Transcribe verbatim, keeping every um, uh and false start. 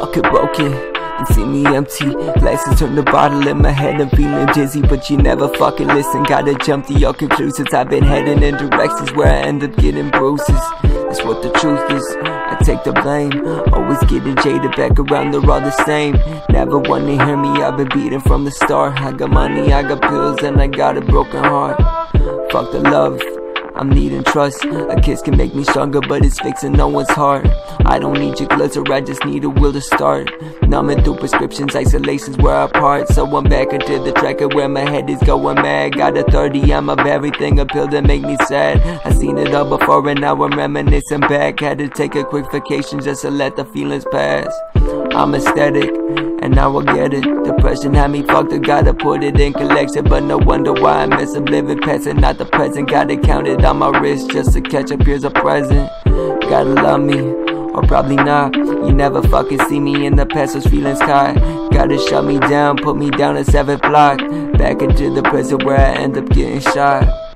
pocket broken and see me empty. Glasses turn the bottle in my head, I'm feeling dizzy, but you never fucking listen. Gotta jump to your conclusions. I've been heading in directions where I end up getting bruises. That's what the truth is, I take the blame. Always getting jaded, back around, they're all the same. Never wanna hear me, I've been beating from the start. I got money, I got pills, and I got a broken heart. Fuck the love, I'm needing trust. A kiss can make me stronger, but it's fixing no one's heart. I don't need your glitter, I just need a will to start. Numbing through prescriptions, isolation's where I part. So I'm back into the track of where my head is going mad. Got a thirty, I'm of everything, a pill that make me sad. I seen it all before and now I'm reminiscing back. Had to take a quick vacation just to let the feelings pass. I'm aesthetic, and now I get it. Depression had me fucked, I gotta put it in collection. But no wonder why I miss I'm living past and not the present. Gotta count it on my wrist just to catch up, here's a present. Gotta love me, or probably not. You never fucking see me in the past, those feelings caught. Gotta shut me down, put me down a seventh block. Back into the prison where I end up getting shot.